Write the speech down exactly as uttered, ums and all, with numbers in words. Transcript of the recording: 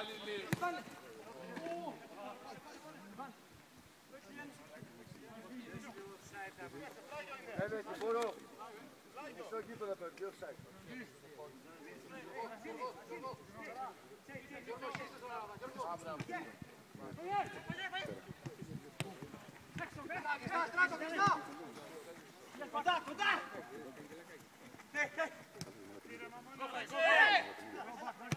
Evet, μπορώ. Στο γήπεδο παιδί, offside. Κοντά, κοντά!